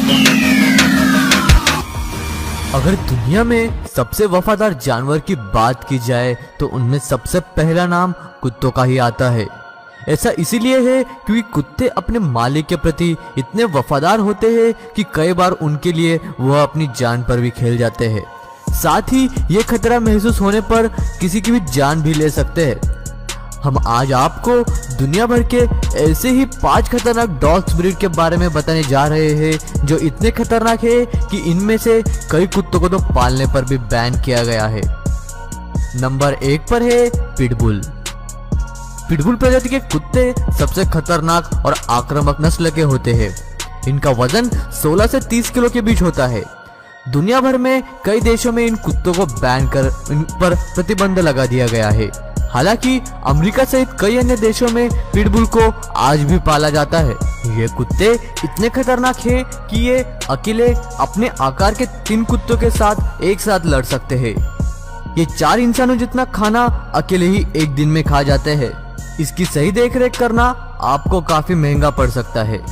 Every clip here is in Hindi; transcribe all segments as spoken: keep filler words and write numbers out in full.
अगर दुनिया में सबसे वफादार जानवर की बात की जाए तो उनमें सबसे पहला नाम कुत्तों का ही आता है। ऐसा इसीलिए है क्योंकि कुत्ते अपने मालिक के प्रति इतने वफादार होते हैं कि कई बार उनके लिए वह अपनी जान पर भी खेल जाते हैं। साथ ही ये खतरा महसूस होने पर किसी की भी जान भी ले सकते हैं। हम आज आपको दुनिया भर के ऐसे ही पांच खतरनाक डॉग्स ब्रीड के बारे में बताने जा रहे हैं जो इतने खतरनाक है कि इनमें से कई कुत्तों को तो पालने पर भी बैन किया गया है। नंबर एक पर है पिटबुल। पिटबुल प्रजाति के कुत्ते सबसे खतरनाक और आक्रामक नस्ल के होते हैं। इनका वजन सोलह से तीस किलो के बीच होता है। दुनिया भर में कई देशों में इन कुत्तों को बैन कर इन पर प्रतिबंध लगा दिया गया है। हालांकि अमेरिका सहित कई अन्य देशों में पिटबुल को आज भी पाला जाता है। ये कुत्ते इतने खतरनाक हैं कि ये अकेले अपने आकार के तीन कुत्तों के साथ एक साथ लड़ सकते हैं। ये चार इंसानों जितना खाना अकेले ही एक दिन में खा जाते हैं। इसकी सही देखरेख करना आपको काफी महंगा पड़ सकता है।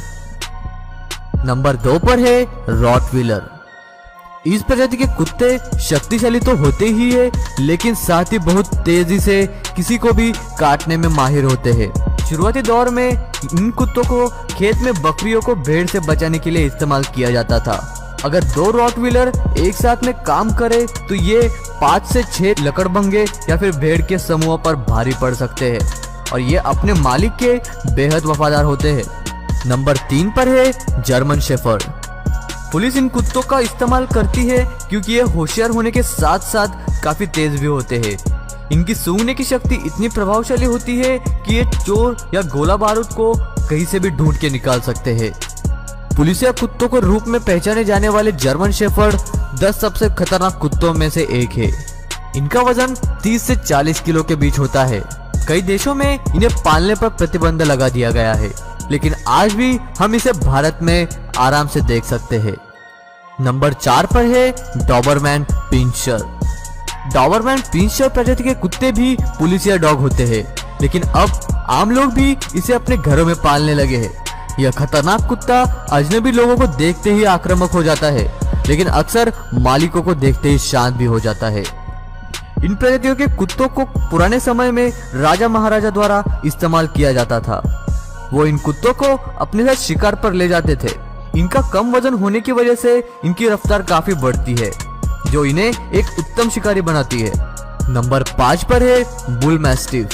नंबर दो पर है रॉटवीलर। इस प्रजाति के कुत्ते शक्तिशाली तो होते ही है, लेकिन साथ ही बहुत तेजी से किसी को भी काटने में माहिर होते हैं। शुरुआती दौर में इन कुत्तों को खेत में बकरियों को भेड़ से बचाने के लिए इस्तेमाल किया जाता था। अगर दो रॉटवीलर एक साथ में काम करे तो ये पाँच से छह लकड़बग्घे या फिर भेड़ के समूह पर भारी पड़ सकते हैं और ये अपने मालिक के बेहद वफादार होते हैं। नंबर तीन पर है जर्मन शेफर्ड। पुलिस इन कुत्तों का इस्तेमाल करती है क्योंकि ये होशियार होने के साथ साथ काफी तेज भी होते हैं। इनकी सूंघने की शक्ति इतनी प्रभावशाली होती है कि ये चोर या गोला बारूद को कहीं से भी ढूंढ के निकाल सकते हैं। पुलिस या कुत्तों को रूप में पहचाने जाने वाले जर्मन शेफर्ड दस सबसे खतरनाक कुत्तों में से एक है। इनका वजन तीस से चालीस किलो के बीच होता है। कई देशों में इन्हें पालने पर प्रतिबंध लगा दिया गया है, लेकिन आज भी हम इसे भारत में आराम से देख सकते हैं। नंबर चार पर है डॉबरमैन पिंशर। डॉबरमैन पिंशर प्रजाति के कुत्ते भी पुलिस या डॉग होते हैं, लेकिन अब आम लोग भी इसे अपने घरों में पालने लगे हैं। यह खतरनाक कुत्ता अजनबी लोगों को देखते ही आक्रामक हो जाता है, लेकिन अक्सर मालिकों को देखते ही शांत भी हो जाता है। इन प्रजातियों के कुत्तों को पुराने समय में राजा महाराजा द्वारा इस्तेमाल किया जाता था। वो इन कुत्तों को अपने साथ शिकार पर ले जाते थे। इनका कम वजन होने की वजह से इनकी रफ्तार काफी बढ़ती है, जो इन्हें एक उत्तम शिकारी बनाती है। नंबर पाँच पर है बुल मैस्टिफ।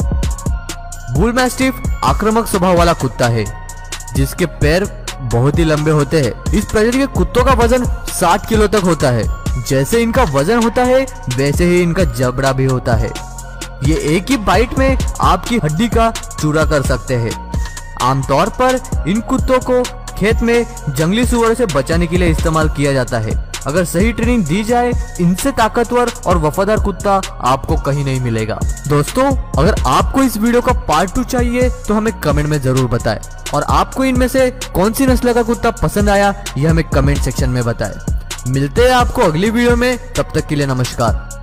बुल मैस्टिफ आक्रामक स्वभाव वाला कुत्ता है, जिसके पैर बहुत ही लंबे होते हैं। इस प्रजाति के कुत्तों का वजन साठ किलो तक होता है। जैसे इनका वजन होता है वैसे ही इनका जबड़ा भी होता है। ये एक ही बाइट में आपकी हड्डी का चूरा कर सकते हैं। आमतौर पर इन कुत्तों को खेत में जंगली सुअर से बचाने के लिए इस्तेमाल किया जाता है। अगर सही ट्रेनिंग दी जाए, इनसे ताकतवर और वफादार कुत्ता आपको कहीं नहीं मिलेगा। दोस्तों, अगर आपको इस वीडियो का पार्ट टू चाहिए तो हमें कमेंट में जरूर बताएं, और आपको इनमें से कौन सी नस्ल का कुत्ता पसंद आया यह हमें कमेंट सेक्शन में बताएं। मिलते हैं आपको अगली वीडियो में, तब तक के लिए नमस्कार।